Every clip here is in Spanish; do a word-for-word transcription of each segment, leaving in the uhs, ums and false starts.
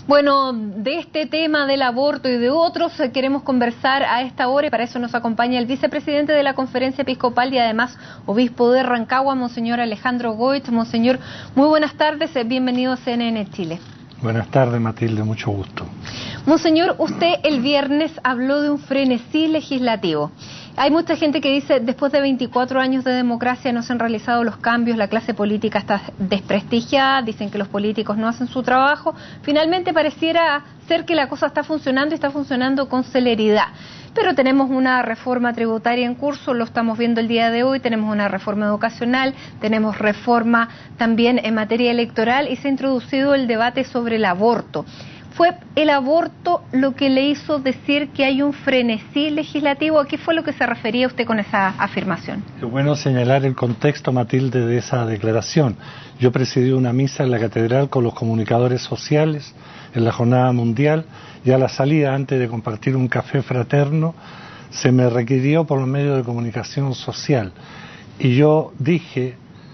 Bueno, de este tema del aborto y de otros eh, queremos conversar a esta hora y para eso nos acompaña el vicepresidente de la Conferencia Episcopal y además obispo de Rancagua, Monseñor Alejandro Goich. Monseñor, muy buenas tardes, eh, bienvenido a C N N Chile. Buenas tardes, Matilde, mucho gusto. Monseñor, usted el viernes habló de un frenesí legislativo. Hay mucha gente que dice, después de veinticuatro años de democracia no se han realizado los cambios, la clase política está desprestigiada, dicen que los políticos no hacen su trabajo. Finalmente pareciera ser que la cosa está funcionando y está funcionando con celeridad. Pero tenemos una reforma tributaria en curso, lo estamos viendo el día de hoy, tenemos una reforma educacional, tenemos reforma también en materia electoral y se ha introducido el debate sobre el aborto. ¿Fue el aborto lo que le hizo decir que hay un frenesí legislativo? ¿A qué fue lo que se refería usted con esa afirmación? Es bueno señalar el contexto, Matilde, de esa declaración. Yo presidí una misa en la catedral con los comunicadores sociales en la Jornada Mundial y a la salida, antes de compartir un café fraterno, se me requirió por los medios de comunicación social. Y yo dije,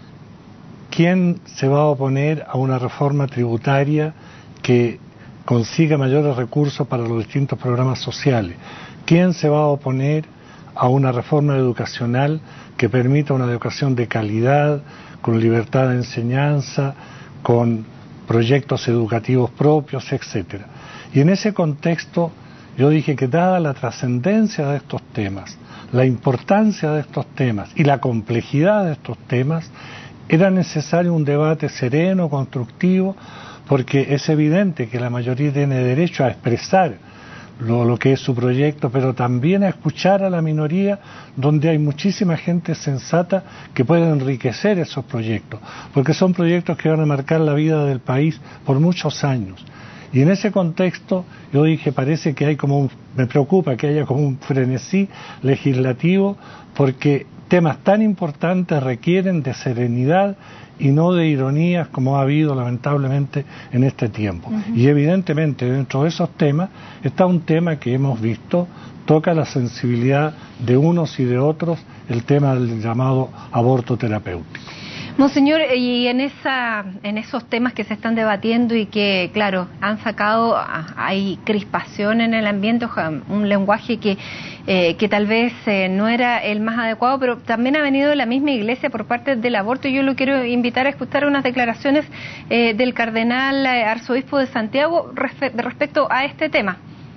¿quién se va a oponer a una reforma tributaria que consiga mayores recursos para los distintos programas sociales? ¿Quién se va a oponer a una reforma educacional que permita una educación de calidad, con libertad de enseñanza, con proyectos educativos propios, etcétera? Y en ese contexto yo dije que dada la trascendencia de estos temas, la importancia de estos temas y la complejidad de estos temas, era necesario un debate sereno, constructivo, porque es evidente que la mayoría tiene derecho a expresar lo, lo que es su proyecto, pero también a escuchar a la minoría, donde hay muchísima gente sensata que puede enriquecer esos proyectos, porque son proyectos que van a marcar la vida del país por muchos años. Y en ese contexto yo dije, parece que hay como un, me preocupa que haya como un frenesí legislativo, porque temas tan importantes requieren de serenidad y no de ironías como ha habido lamentablemente en este tiempo. Uh-huh. Y evidentemente dentro de esos temas está un tema que hemos visto, toca la sensibilidad de unos y de otros, el tema del llamado aborto terapéutico. Monseñor, y en esa, en esos temas que se están debatiendo y que, claro, han sacado, hay crispación en el ambiente, un lenguaje que, eh, que tal vez eh, no era el más adecuado, pero también ha venido de la misma iglesia por parte del aborto. Yo lo quiero invitar a escuchar unas declaraciones eh, del cardenal eh, arzobispo de Santiago respe- respecto a este tema.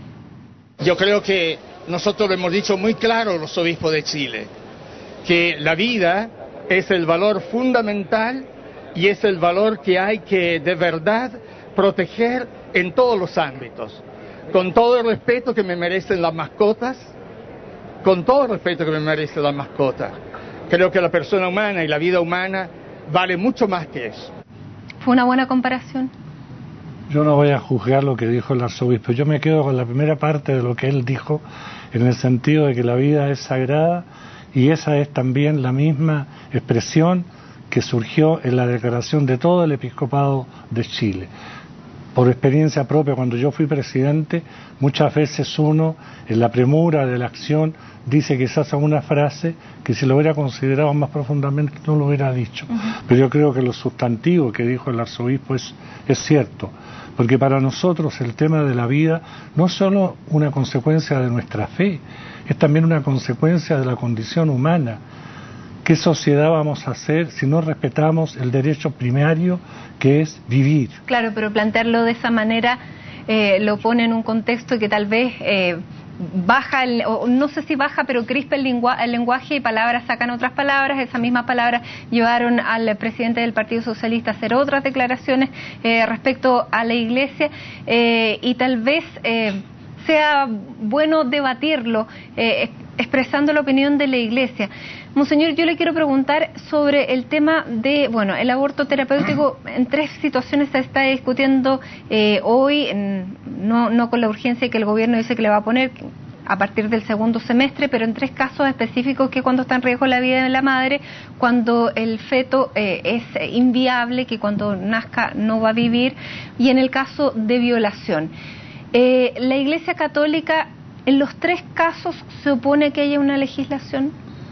Yo creo que nosotros lo hemos dicho muy claro los obispos de Chile, que la vida es el valor fundamental y es el valor que hay que de verdad proteger en todos los ámbitos, con todo el respeto que me merecen las mascotas, con todo el respeto que me merecen las mascotas. Creo que la persona humana y la vida humana vale mucho más que eso. ¿Fue una buena comparación? Yo no voy a juzgar lo que dijo el arzobispo, yo me quedo con la primera parte de lo que él dijo, en el sentido de que la vida es sagrada. Y esa es también la misma expresión que surgió en la declaración de todo el episcopado de Chile. Por experiencia propia, cuando yo fui presidente, muchas veces uno, en la premura de la acción, dice quizás una frase que si lo hubiera considerado más profundamente no lo hubiera dicho. Uh-huh. Pero yo creo que lo sustantivo que dijo el arzobispo es, es cierto, porque para nosotros el tema de la vida no es solo una consecuencia de nuestra fe, es también una consecuencia de la condición humana. ¿Qué sociedad vamos a hacer si no respetamos el derecho primario que es vivir? Claro, pero plantearlo de esa manera eh, lo pone en un contexto que tal vez eh, baja, el, o no sé si baja, pero crispa el, lengua, el lenguaje y palabras sacan otras palabras. Esas mismas palabras llevaron al presidente del Partido Socialista a hacer otras declaraciones eh, respecto a la Iglesia eh, y tal vez Eh, sea bueno debatirlo, eh, expresando la opinión de la Iglesia. Monseñor, yo le quiero preguntar sobre el tema de, bueno, el aborto terapéutico. En tres situaciones se está discutiendo eh, hoy, en, no, no con la urgencia que el gobierno dice que le va a poner a partir del segundo semestre, pero en tres casos específicos, que cuando está en riesgo la vida de la madre, cuando el feto eh, es inviable, que cuando nazca no va a vivir, y en el caso de violación. Eh, ¿La Iglesia Católica en los tres casos se opone a que haya una legislación?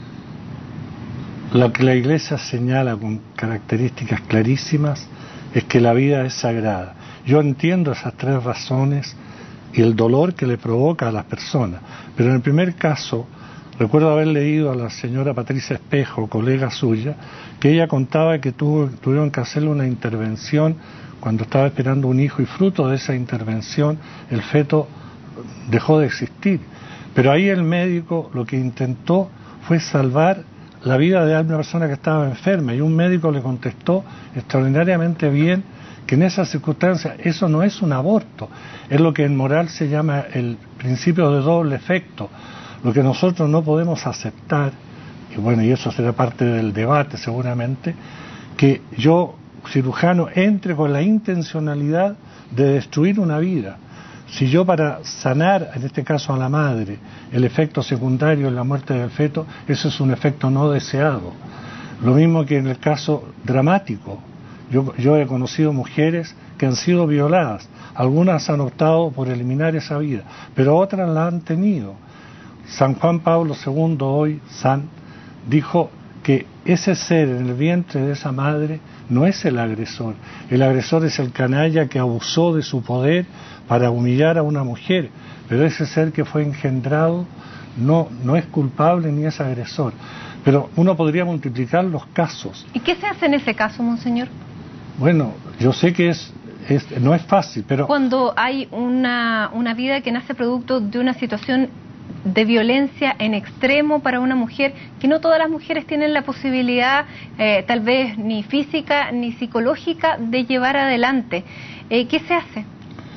Lo que la Iglesia señala con características clarísimas es que la vida es sagrada Yo entiendo esas tres razones y el dolor que le provoca a las personas, pero en el primer caso, recuerdo haber leído a la señora Patricia Espejo, colega suya, que ella contaba que tuvo, tuvieron que hacerle una intervención cuando estaba esperando un hijo y fruto de esa intervención el feto dejó de existir. Pero ahí el médico lo que intentó fue salvar la vida de una persona que estaba enferma y un médico le contestó extraordinariamente bien que en esas circunstancias eso no es un aborto, es lo que en moral se llama el principio de doble efecto. Lo que nosotros no podemos aceptar, y bueno, y eso será parte del debate seguramente, que yo, cirujano, entre con la intencionalidad de destruir una vida. Si yo para sanar, en este caso a la madre, el efecto secundario en la muerte del feto, eso es un efecto no deseado. Lo mismo que en el caso dramático. Yo, yo he conocido mujeres que han sido violadas, algunas han optado por eliminar esa vida, pero otras la han tenido. San Juan Pablo segundo, hoy San, dijo que ese ser en el vientre de esa madre no es el agresor. El agresor es el canalla que abusó de su poder para humillar a una mujer, pero ese ser que fue engendrado no, no es culpable ni es agresor. Pero uno podría multiplicar los casos. ¿Y qué se hace en ese caso, monseñor? Bueno, yo sé que es, es no es fácil, pero... Cuando hay una, una vida que nace producto de una situación de violencia en extremo para una mujer, que no todas las mujeres tienen la posibilidad, eh, tal vez ni física ni psicológica, de llevar adelante. Eh, ¿Qué se hace?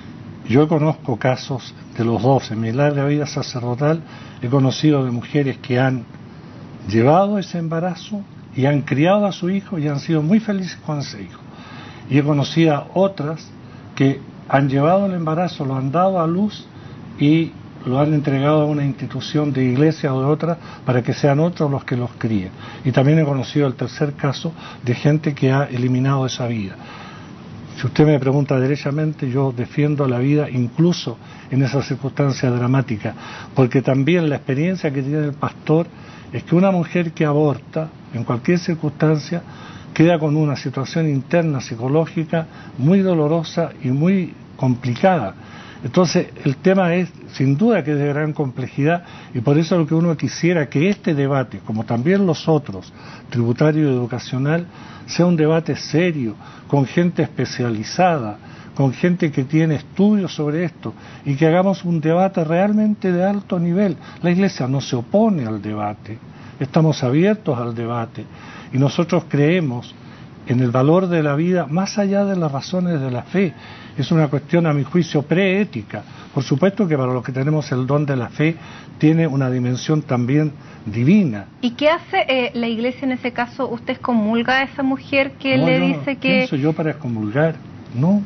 Yo conozco casos de los dos. En mi larga vida sacerdotal he conocido de mujeres que han llevado ese embarazo y han criado a su hijo y han sido muy felices con ese hijo. Y he conocido a otras que han llevado el embarazo, lo han dado a luz y lo han entregado a una institución de iglesia o de otra para que sean otros los que los críen. Y también he conocido el tercer caso de gente que ha eliminado esa vida. Si usted me pregunta derechamente, yo defiendo la vida incluso en esas circunstancias dramáticas, porque también la experiencia que tiene el pastor es que una mujer que aborta, en cualquier circunstancia, queda con una situación interna psicológica muy dolorosa y muy complicada. Entonces el tema es sin duda que es de gran complejidad y por eso lo que uno quisiera que este debate, como también los otros, tributario y educacional, sea un debate serio, con gente especializada, con gente que tiene estudios sobre esto y que hagamos un debate realmente de alto nivel. La Iglesia no se opone al debate, estamos abiertos al debate y nosotros creemos en el valor de la vida más allá de las razones de la fe. Es una cuestión, a mi juicio, preética. Por supuesto que para los que tenemos el don de la fe tiene una dimensión también divina. ¿Y qué hace eh, la Iglesia en ese caso? ¿Usted excomulga a esa mujer que no, le yo dice no, que...? ¿Quién soy yo para excomulgar? No.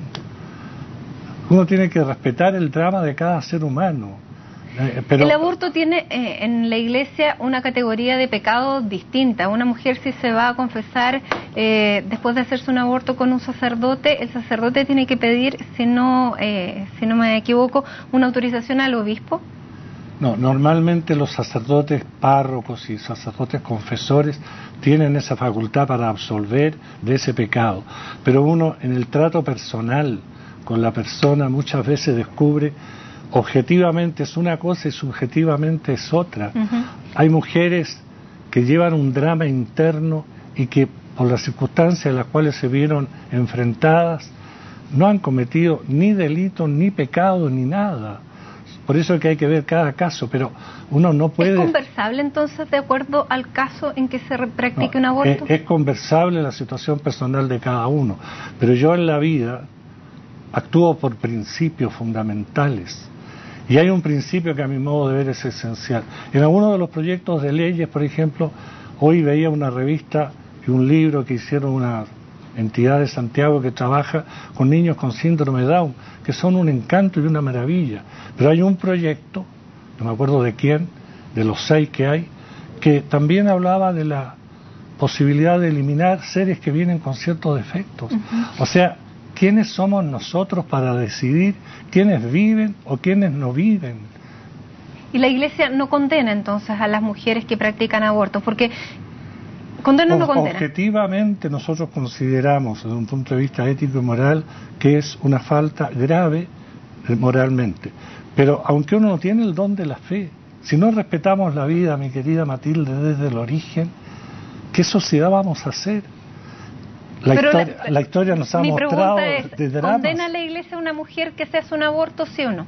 Uno tiene que respetar el drama de cada ser humano. Eh, pero... El aborto tiene eh, en la Iglesia una categoría de pecado distinta. Una mujer, si se va a confesar eh, después de hacerse un aborto con un sacerdote, el sacerdote tiene que pedir, si no, eh, si no me equivoco, una autorización al obispo. No, normalmente los sacerdotes párrocos y sacerdotes confesores tienen esa facultad para absolver de ese pecado, pero uno en el trato personal con la persona muchas veces descubre objetivamente es una cosa y subjetivamente es otra. Uh-huh. Hay mujeres que llevan un drama interno y que por las circunstancias en las cuales se vieron enfrentadas no han cometido ni delito, ni pecado, ni nada. Por eso es que hay que ver cada caso, pero uno no puede... ¿Es conversable entonces de acuerdo al caso en que se practique no, un aborto? Es, es conversable la situación personal de cada uno, pero yo en la vida actúo por principios fundamentales. Y hay un principio que a mi modo de ver es esencial. En algunos de los proyectos de leyes, por ejemplo, hoy veía una revista y un libro que hicieron una entidad de Santiago que trabaja con niños con síndrome de Down, que son un encanto y una maravilla. Pero hay un proyecto, no me acuerdo de quién, de los seis que hay, que también hablaba de la posibilidad de eliminar seres que vienen con ciertos defectos. Uh-huh. O sea, ¿quiénes somos nosotros para decidir quiénes viven o quiénes no viven? Y la Iglesia no condena entonces a las mujeres que practican abortos, porque ¿Condena o no condena? Objetivamente nosotros consideramos, desde un punto de vista ético y moral, que es una falta grave moralmente. Pero aunque uno no tiene el don de la fe, si no respetamos la vida, mi querida Matilde, desde el origen, ¿qué sociedad vamos a hacer? La, historia, la, la historia nos ha mostrado es, de dramas. ¿Condena la Iglesia a una mujer que se hace un aborto, sí o no?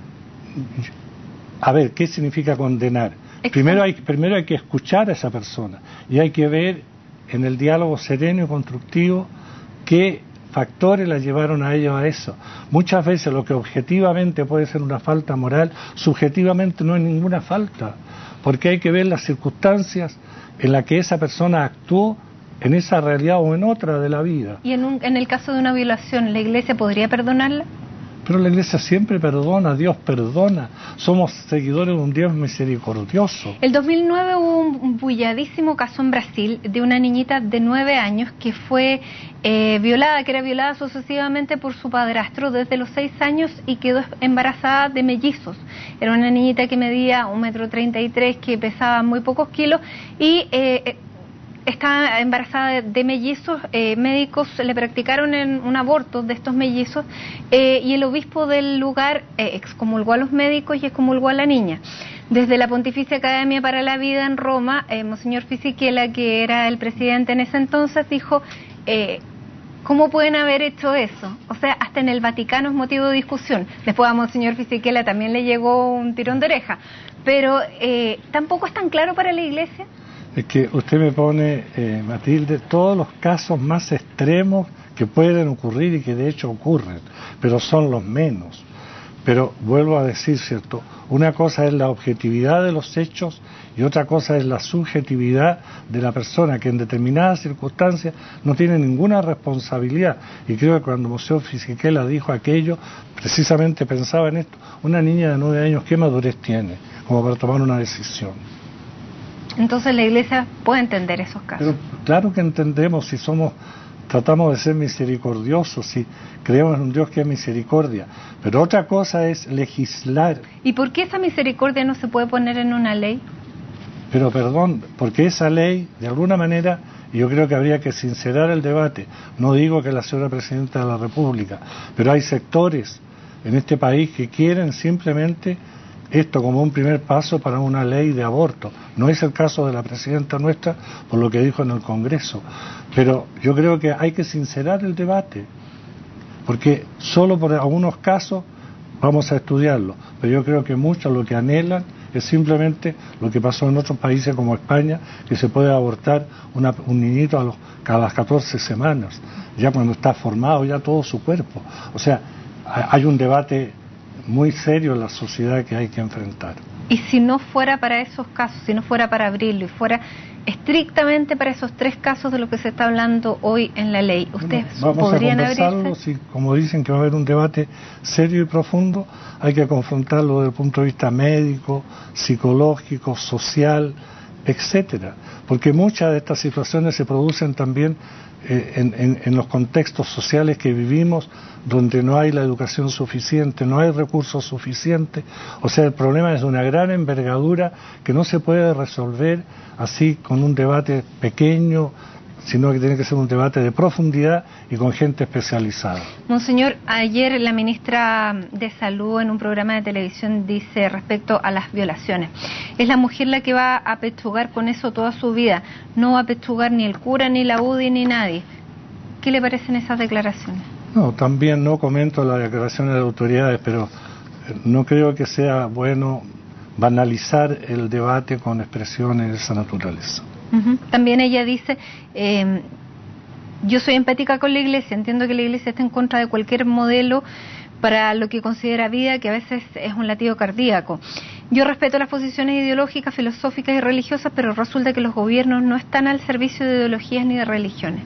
A ver, ¿qué significa condenar? Primero hay, primero hay que escuchar a esa persona y hay que ver en el diálogo sereno y constructivo qué factores la llevaron a ellos a eso. Muchas veces lo que objetivamente puede ser una falta moral, subjetivamente no es ninguna falta, porque hay que ver las circunstancias en las que esa persona actuó en esa realidad o en otra de la vida. ¿Y en, un, en el caso de una violación, la Iglesia podría perdonarla? Pero la Iglesia siempre perdona, Dios perdona. Somos seguidores de un Dios misericordioso. El dos mil nueve hubo un bulladísimo caso en Brasil de una niñita de nueve años que fue eh, violada, que era violada sucesivamente por su padrastro desde los seis años y quedó embarazada de mellizos. Era una niñita que medía un metro treinta y tres, que pesaba muy pocos kilos y... Eh, estaba embarazada de, de mellizos. Eh, médicos le practicaron en un aborto de estos mellizos eh, y el obispo del lugar eh, excomulgó a los médicos y excomulgó a la niña. Desde la Pontificia Academia para la Vida en Roma, eh, Monseñor Fisichella, que era el presidente en ese entonces, dijo, eh, ¿cómo pueden haber hecho eso? O sea, hasta en el Vaticano es motivo de discusión. Después a Monseñor Fisichella también le llegó un tirón de oreja, pero eh, ¿tampoco es tan claro para la Iglesia? Es que usted me pone, eh, Matilde, todos los casos más extremos que pueden ocurrir y que de hecho ocurren, pero son los menos. Pero vuelvo a decir, ¿cierto? Una cosa es la objetividad de los hechos y otra cosa es la subjetividad de la persona que en determinadas circunstancias no tiene ninguna responsabilidad. Y creo que cuando Monseñor Fisichella dijo aquello, precisamente pensaba en esto. Una niña de nueve años, ¿qué madurez tiene como para tomar una decisión? Entonces la Iglesia puede entender esos casos. Pero claro que entendemos, si somos, tratamos de ser misericordiosos, si creemos en un Dios que es misericordia. Pero otra cosa es legislar. ¿Y por qué esa misericordia no se puede poner en una ley? Pero perdón, porque esa ley, de alguna manera, yo creo que habría que sincerar el debate. No digo que la señora Presidenta de la República, pero hay sectores en este país que quieren simplemente esto como un primer paso para una ley de aborto. No es el caso de la Presidenta nuestra, por lo que dijo en el Congreso. Pero yo creo que hay que sincerar el debate, porque solo por algunos casos vamos a estudiarlo. Pero yo creo que muchos lo que anhelan es simplemente lo que pasó en otros países como España, que se puede abortar una, un niñito a, los, a las catorce semanas, ya cuando está formado ya todo su cuerpo. O sea, hay un debate muy serio en la sociedad que hay que enfrentar. Y si no fuera para esos casos, si no fuera para abrirlo y fuera estrictamente para esos tres casos de lo que se está hablando hoy en la ley, ¿ustedes bueno, podrían vamos a conversarlo, si, como dicen que va a haber un debate serio y profundo, hay que confrontarlo desde el punto de vista médico, psicológico, social, etcétera, porque muchas de estas situaciones se producen también eh, en, en, en los contextos sociales que vivimos, donde no hay la educación suficiente, no hay recursos suficientes. O sea, el problema es de una gran envergadura que no se puede resolver así con un debate pequeño, sino que tiene que ser un debate de profundidad y con gente especializada. Monseñor, ayer la ministra de Salud en un programa de televisión dice respecto a las violaciones, es la mujer la que va a pechugar con eso toda su vida, no va a pechugar ni el cura, ni la U D I, ni nadie. ¿Qué le parecen esas declaraciones? No, también no comento las declaraciones de autoridades, pero no creo que sea bueno banalizar el debate con expresiones de esa naturaleza. Uh-huh. También ella dice, eh, yo soy empática con la Iglesia, entiendo que la Iglesia está en contra de cualquier modelo para lo que considera vida, que a veces es un latido cardíaco. Yo respeto las posiciones ideológicas, filosóficas y religiosas, pero resulta que los gobiernos no están al servicio de ideologías ni de religiones.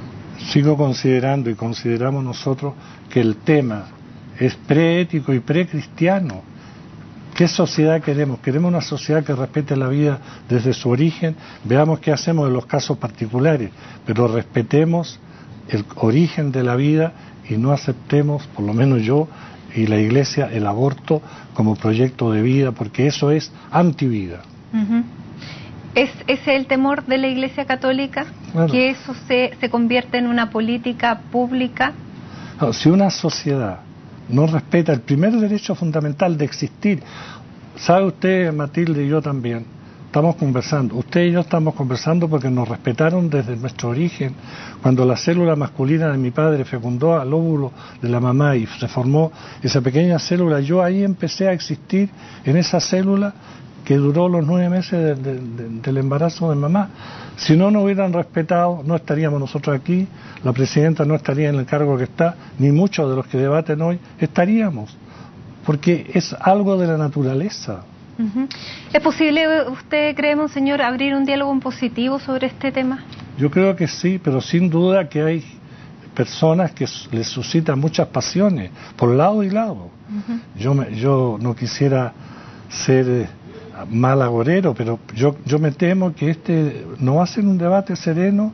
Sigo considerando y consideramos nosotros que el tema es preético y precristiano. ¿Qué sociedad queremos? ¿Queremos una sociedad que respete la vida desde su origen? Veamos qué hacemos en los casos particulares, pero respetemos el origen de la vida y no aceptemos, por lo menos yo y la Iglesia, el aborto como proyecto de vida, porque eso es antivida. Uh-huh. ¿Es ese el temor de la Iglesia Católica? Bueno, ¿que eso se, se convierte en una política pública? No, si una sociedad no respeta el primer derecho fundamental de existir, sabe usted, Matilde, y yo también, estamos conversando, usted y yo estamos conversando porque nos respetaron desde nuestro origen, cuando la célula masculina de mi padre fecundó al óvulo de la mamá y se formó esa pequeña célula, yo ahí empecé a existir en esa célula que duró los nueve meses de, de, de, del embarazo de mamá. Si no nos hubieran respetado, no estaríamos nosotros aquí, la presidenta no estaría en el cargo que está, ni muchos de los que debaten hoy estaríamos, porque es algo de la naturaleza. Uh-huh. ¿Es posible, usted cree, monseñor, abrir un diálogo en positivo sobre este tema? Yo creo que sí, pero sin duda que hay personas que les suscitan muchas pasiones, por lado y lado. Uh-huh. Yo, me, yo no quisiera ser eh, mal agorero, pero yo, yo me temo que este no va a ser un debate sereno,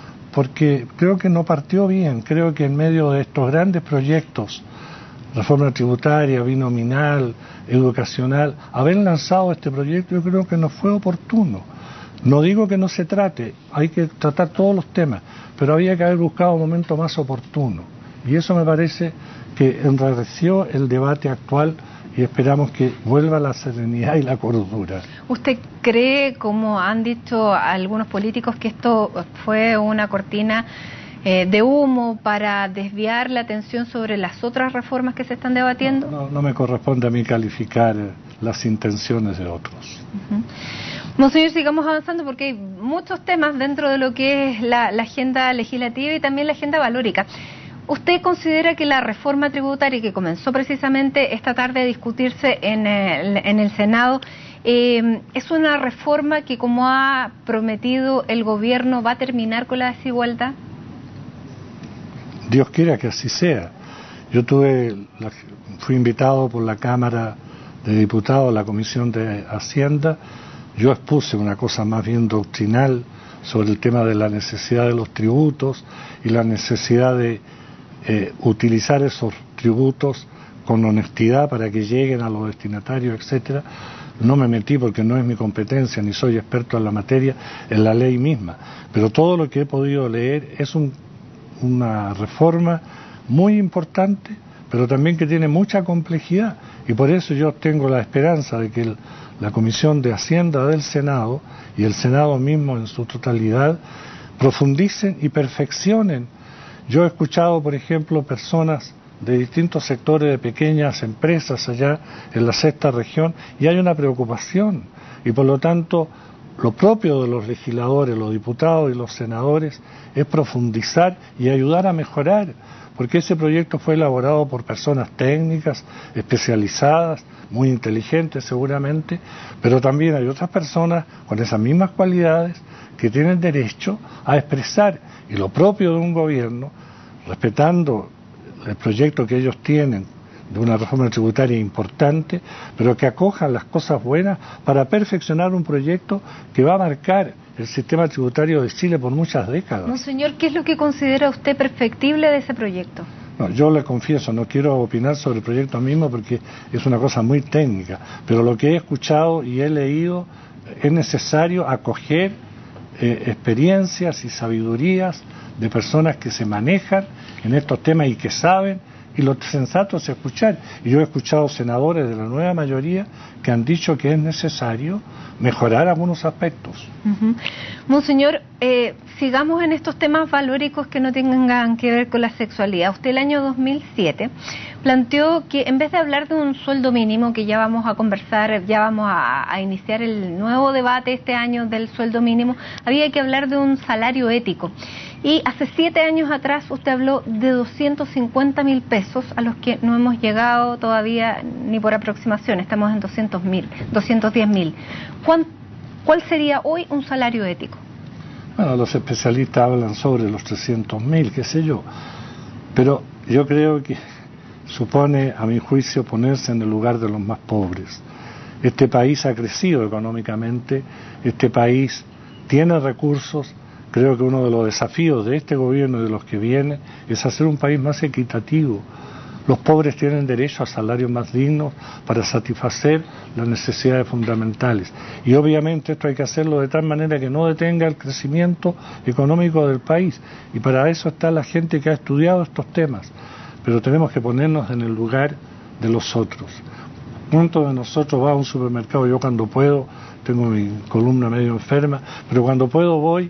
porque creo que no partió bien. Creo que en medio de estos grandes proyectos, reforma tributaria, binominal, educacional, haber lanzado este proyecto yo creo que no fue oportuno. No digo que no se trate, hay que tratar todos los temas, pero había que haber buscado un momento más oportuno. Y eso me parece que enrareció el debate actual y esperamos que vuelva la serenidad y la cordura. ¿Usted cree, como han dicho algunos políticos, que esto fue una cortina Eh, de humo para desviar la atención sobre las otras reformas que se están debatiendo? No, no, no me corresponde a mí calificar las intenciones de otros. Uh-huh. Monseñor, sigamos avanzando porque hay muchos temas dentro de lo que es la, la agenda legislativa y también la agenda valórica. ¿Usted considera que la reforma tributaria que comenzó precisamente esta tarde a discutirse en el, en el Senado eh, es una reforma que, como ha prometido el gobierno, va a terminar con la desigualdad? Dios quiera que así sea. Yo tuve, la, fui invitado por la Cámara de Diputados a la Comisión de Hacienda. Yo expuse una cosa más bien doctrinal sobre el tema de la necesidad de los tributos y la necesidad de eh, utilizar esos tributos con honestidad para que lleguen a los destinatarios, etcétera. No me metí porque no es mi competencia, ni soy experto en la materia, en la ley misma. Pero todo lo que he podido leer es un una reforma muy importante, pero también que tiene mucha complejidad, y por eso yo tengo la esperanza de que el, la Comisión de Hacienda del Senado y el Senado mismo en su totalidad profundicen y perfeccionen. Yo he escuchado, por ejemplo, personas de distintos sectores de pequeñas empresas allá en la sexta región, y hay una preocupación, y por lo tanto lo propio de los legisladores, los diputados y los senadores es profundizar y ayudar a mejorar, porque ese proyecto fue elaborado por personas técnicas, especializadas, muy inteligentes seguramente, pero también hay otras personas con esas mismas cualidades que tienen derecho a expresar, y lo propio de un gobierno, respetando el proyecto que ellos tienen de una reforma tributaria importante, pero que acojan las cosas buenas para perfeccionar un proyecto que va a marcar el sistema tributario de Chile por muchas décadas. Monseñor, ¿qué es lo que considera usted perfectible de ese proyecto? No, yo le confieso, no quiero opinar sobre el proyecto mismo porque es una cosa muy técnica, pero lo que he escuchado y he leído, es necesario acoger eh, experiencias y sabidurías de personas que se manejan en estos temas y que saben. Y lo sensato es escuchar. Y yo he escuchado senadores de la nueva mayoría que han dicho que es necesario mejorar algunos aspectos. Uh-huh. Monseñor, eh, sigamos en estos temas valóricos que no tengan que ver con la sexualidad. Usted el año dos mil siete planteó que en vez de hablar de un sueldo mínimo, que ya vamos a conversar, ya vamos a, a iniciar el nuevo debate este año del sueldo mínimo, había que hablar de un salario ético. Y hace siete años atrás usted habló de doscientos cincuenta mil pesos, a los que no hemos llegado todavía ni por aproximación, estamos en doscientos mil, doscientos diez mil. ¿Cuál sería hoy un salario ético? Bueno, los especialistas hablan sobre los trescientos mil, qué sé yo, pero yo creo que supone, a mi juicio, ponerse en el lugar de los más pobres. Este país ha crecido económicamente, este país tiene recursos. Creo que uno de los desafíos de este gobierno y de los que viene es hacer un país más equitativo, Los pobres tienen derecho a salarios más dignos para satisfacer las necesidades fundamentales. Y obviamente esto hay que hacerlo de tal manera que no detenga el crecimiento económico del país. Y para eso está la gente que ha estudiado estos temas. Pero tenemos que ponernos en el lugar de los otros. ¿Cuántos de nosotros va a un supermercado? Yo cuando puedo, tengo mi columna medio enferma, pero cuando puedo voy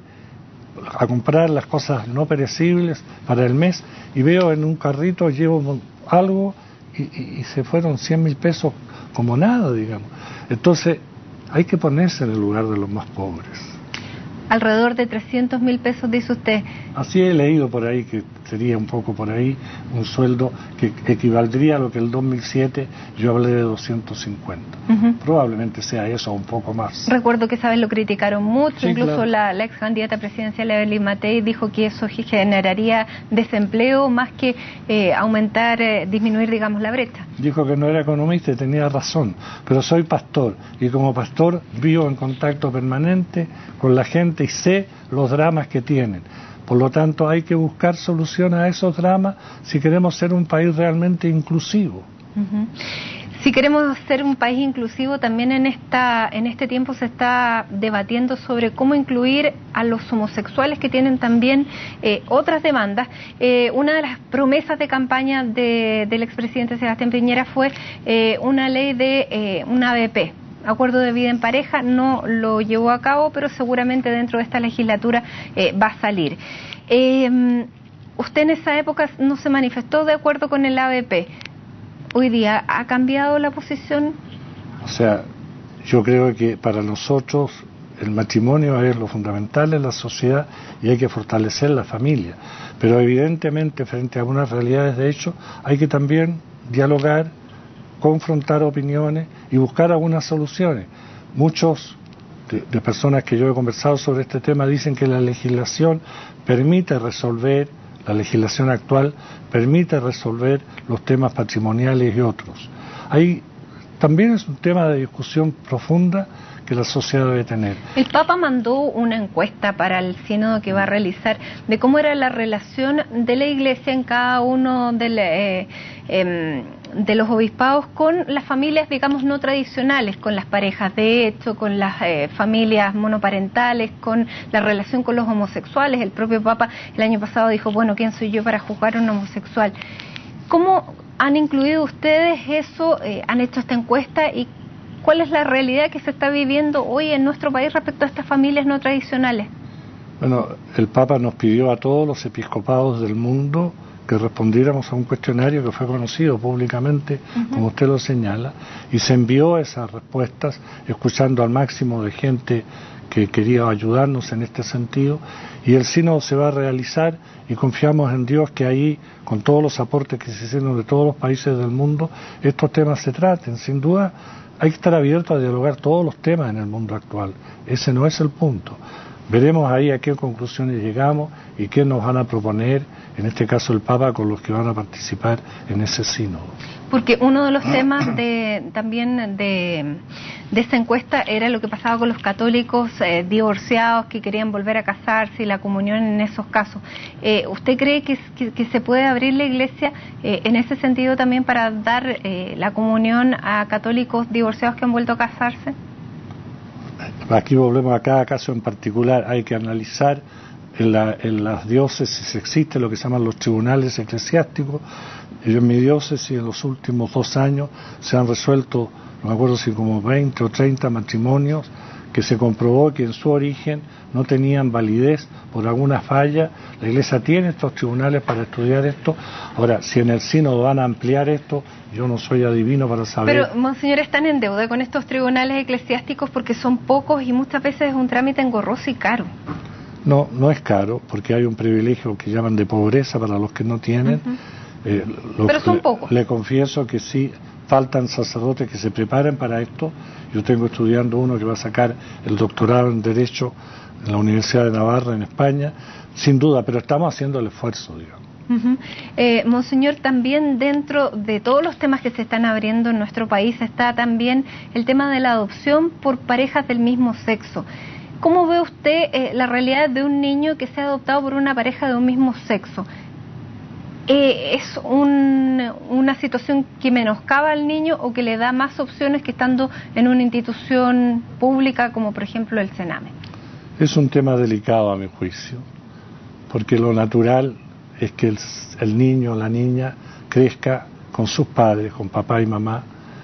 a comprar las cosas no perecibles para el mes y veo en un carrito, llevo algo y, y, y se fueron cien mil pesos como nada, digamos. Entonces hay que ponerse en el lugar de los más pobres. Alrededor de trescientos mil pesos, dice usted. Así he leído por ahí, que sería un poco por ahí, un sueldo que equivaldría a lo que el dos mil siete yo hablé de doscientos cincuenta. Uh-huh. Probablemente sea eso, un poco más. Recuerdo que esa vez lo criticaron mucho, sí, incluso claro. la, la ex candidata presidencial Evelyn Matei dijo que eso generaría desempleo más que eh, aumentar, eh, disminuir, digamos, la brecha. Dijo que no era economista y tenía razón, pero soy pastor y como pastor vivo en contacto permanente con la gente y sé los dramas que tienen. Por lo tanto, hay que buscar soluciones a esos dramas si queremos ser un país realmente inclusivo. Uh-huh. Si queremos ser un país inclusivo, también en esta en este tiempo se está debatiendo sobre cómo incluir a los homosexuales que tienen también eh, otras demandas. Eh, una de las promesas de campaña de, del expresidente Sebastián Piñera fue eh, una ley de eh, una A B P. Acuerdo de vida en pareja, no lo llevó a cabo, pero seguramente dentro de esta legislatura eh, va a salir. Eh, usted en esa época no se manifestó de acuerdo con el A B P. Hoy día, ¿ha cambiado la posición? O sea, yo creo que para nosotros el matrimonio es lo fundamental en la sociedad y hay que fortalecer la familia. Pero evidentemente, frente a unas realidades de hecho, hay que también dialogar, confrontar opiniones y buscar algunas soluciones. Muchos de, de personas que yo he conversado sobre este tema dicen que la legislación permite resolver, la legislación actual permite resolver los temas patrimoniales y otros. Ahí también es un tema de discusión profunda que la sociedad debe tener. El Papa mandó una encuesta para el sínodo que va a realizar de cómo era la relación de la Iglesia en cada uno de, la, eh, eh, de los obispados con las familias, digamos, no tradicionales, con las parejas de hecho, con las eh, familias monoparentales, con la relación con los homosexuales. El propio Papa el año pasado dijo, bueno, ¿quién soy yo para juzgar a un homosexual? ¿Cómo han incluido ustedes eso? Eh, ¿Han hecho esta encuesta? ¿Y cuál es la realidad que se está viviendo hoy en nuestro país respecto a estas familias no tradicionales? Bueno, el Papa nos pidió a todos los episcopados del mundo que respondiéramos a un cuestionario que fue conocido públicamente, uh-huh. como usted lo señala, y se envió esas respuestas escuchando al máximo de gente que quería ayudarnos en este sentido, y el sínodo se va a realizar y confiamos en Dios que ahí, con todos los aportes que se hicieron de todos los países del mundo, estos temas se traten. Sin duda hay que estar abierto a dialogar todos los temas en el mundo actual. Ese no es el punto. Veremos ahí a qué conclusiones llegamos y qué nos van a proponer, en este caso el Papa, con los que van a participar en ese sínodo. Porque uno de los temas de también de, de esta encuesta era lo que pasaba con los católicos eh, divorciados que querían volver a casarse y la comunión en esos casos. Eh, ¿Usted cree que, que, que se puede abrir la Iglesia eh, en ese sentido también para dar eh, la comunión a católicos divorciados que han vuelto a casarse? Aquí volvemos a cada caso en particular. Hay que analizar en, la, en las diócesis existe lo que se llaman los tribunales eclesiásticos. Yo en mi diócesis en los últimos dos años se han resuelto, no me acuerdo si como veinte o treinta matrimonios que se comprobó que en su origen no tenían validez por alguna falla. La Iglesia tiene estos tribunales para estudiar esto. Ahora, si en el sínodo van a ampliar esto, yo no soy adivino para saber. Pero, monseñor, ¿están en deuda con estos tribunales eclesiásticos porque son pocos y muchas veces es un trámite engorroso y caro? No, no es caro, porque hay un privilegio que llaman de pobreza para los que no tienen. Uh-huh. eh, Pero son pocos. Le, le confieso que sí, faltan sacerdotes que se preparen para esto. Yo tengo estudiando uno que va a sacar el doctorado en Derecho en la Universidad de Navarra, en España, sin duda, pero estamos haciendo el esfuerzo, digamos. Uh-huh. eh, Monseñor, también dentro de todos los temas que se están abriendo en nuestro país está también el tema de la adopción por parejas del mismo sexo. ¿Cómo ve usted eh, la realidad de un niño que sea adoptado por una pareja de un mismo sexo? eh, ¿es un, una situación que menoscaba al niño o que le da más opciones que estando en una institución pública como por ejemplo el Sename? Es un tema delicado a mi juicio, porque lo natural es que el, el niño o la niña crezca con sus padres, con papá y mamá.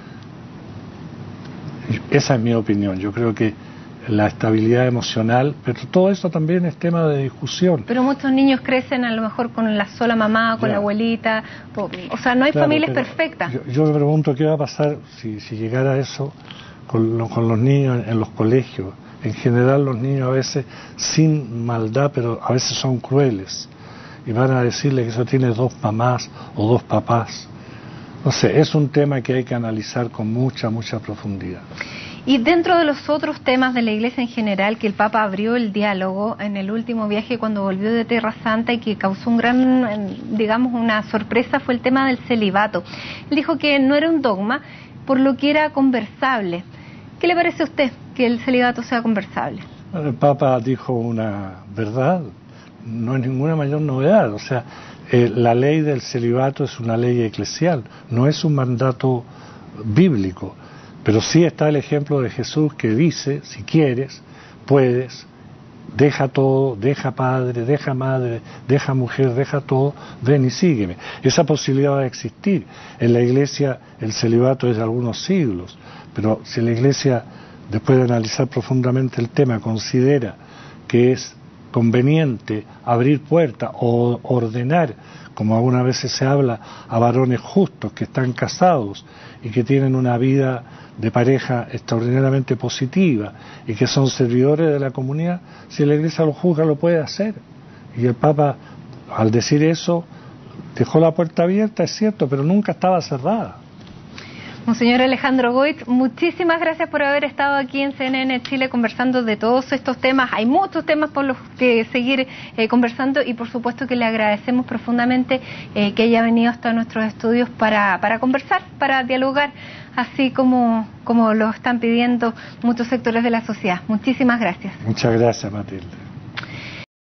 Esa es mi opinión. Yo creo que la estabilidad emocional, pero todo eso también es tema de discusión. Pero muchos niños crecen a lo mejor con la sola mamá, con ya. la abuelita, o sea, no hay claro, familias perfectas. Yo, yo me pregunto qué va a pasar si, si llegara eso con, lo, con los niños en, en los colegios. En general los niños a veces sin maldad, pero a veces son crueles y van a decirle que eso tiene dos mamás o dos papás. No sé, es un tema que hay que analizar con mucha, mucha profundidad. Y dentro de los otros temas de la Iglesia en general, que el Papa abrió el diálogo en el último viaje cuando volvió de Tierra Santa y que causó un gran, digamos, una sorpresa, fue el tema del celibato. Él dijo que no era un dogma, por lo que era conversable. ¿Qué le parece a usted que el celibato sea conversable? El Papa dijo una verdad, no es ninguna mayor novedad, o sea, eh, la ley del celibato es una ley eclesial, no es un mandato bíblico. Pero sí está el ejemplo de Jesús que dice, si quieres, puedes, deja todo, deja padre, deja madre, deja mujer, deja todo, ven y sígueme. Esa posibilidad va a existir. En la Iglesia el celibato es de algunos siglos, pero si la Iglesia, después de analizar profundamente el tema, considera que es conveniente abrir puertas o ordenar, como algunas veces se habla, a varones justos que están casados y que tienen una vida de pareja extraordinariamente positiva y que son servidores de la comunidad, si la Iglesia lo juzga lo puede hacer. Y el Papa, al decir eso, dejó la puerta abierta, es cierto, pero nunca estaba cerrada. Monseñor Alejandro Goit, muchísimas gracias por haber estado aquí en C N N Chile conversando de todos estos temas. Hay muchos temas por los que seguir eh, conversando y por supuesto que le agradecemos profundamente eh, que haya venido hasta nuestros estudios para, para conversar, para dialogar, así como, como lo están pidiendo muchos sectores de la sociedad. Muchísimas gracias. Muchas gracias, Matilde.